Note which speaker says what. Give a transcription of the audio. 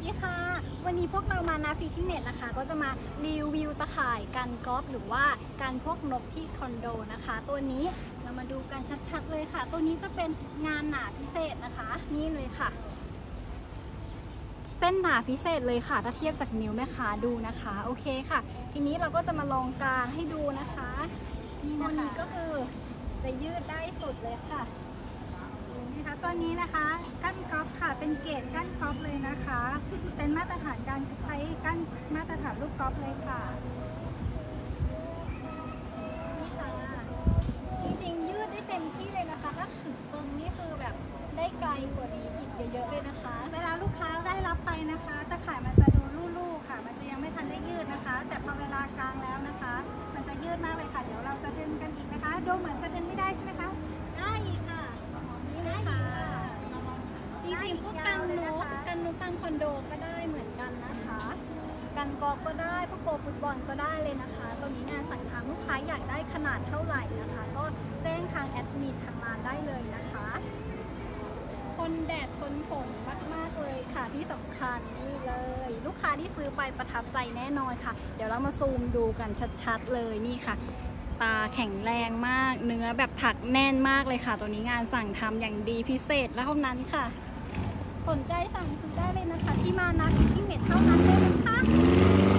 Speaker 1: ดีค่ะวันนี้พวกเรามานาฟิชชิ่งเน็ตนะคะก็จะมารีวิวตะข่ายกันกอล์ฟหรือว่าการพวกนกที่คอนโดนะคะตัวนี้เรามาดูกันชัดๆเลยค่ะตัวนี้จะเป็นงานหนาพิเศษนะคะนี่เลยค่ะเส้นหนาพิเศษเลยค่ะถ้าเทียบจากนิ้วแม่ค้าดูนะคะโอเคค่ะทีนี้เราก็จะมาลองกางให้ดูนะคะนี่นะคะก็คือจะยืดได้สุดเลยค่ะ
Speaker 2: ตัวนี้นะคะกั้นกอล์ฟค่ะเป็นเกรดกั้นกอล์ฟเลยนะคะเป็นมาตรฐานการใช้กั้นมาตรฐานลูกกอล์ฟเลยค่ะ
Speaker 1: นี่ค่ะจริงๆยืดได้เต็มที่เลยนะคะถ้าถึงตึงนี่คือแบบได้ไกลกว่านี้อีกเยอะๆเลยนะคะ
Speaker 2: เวลาลูกค้าได้รับไปนะคะตะข่ายมันจะดูลู่ๆค่ะมันจะยังไม่ทันได้ยืดนะคะแต่พอเวลากลางแล้วนะคะมันจะยืดมากเลยค่ะเดี๋ยวเราจะดึงกันอีกนะคะดูเหมือนจะดึงไม่ได้ใช่ไหมคะได้อีกค่ะ
Speaker 1: นี่นะคะจริงๆพวกกันนกตามคอนโดก็ได้เหมือนกันนะคะกันกอล์ฟก็ได้พวกโปรฟุตบอลก็ได้เลยนะคะตัวนี้งานสั่งทางลูกค้าอยากได้ขนาดเท่าไหร่นะคะก็แจ้งทางแอดมินทางร้านได้เลยนะคะทนแดดทนฝนมากๆเลยค่ะที่สำคัญนี่เลยลูกค้าที่ซื้อไปประทับใจแน่นอนค่ะเดี๋ยวเรามาซูมดูกันชัดๆเลยนี่ค่ะตาแข็งแรงมากเนื้อแบบถักแน่นมากเลยค่ะตัวนี้งานสั่งทำอย่างดีพิเศษแล้วเท่านั้นค่ะสนใจสั่งซื้อได้เลยนะคะที่มานะฟิชชิ่งเน็ตเท่านั้นเลยนะคะ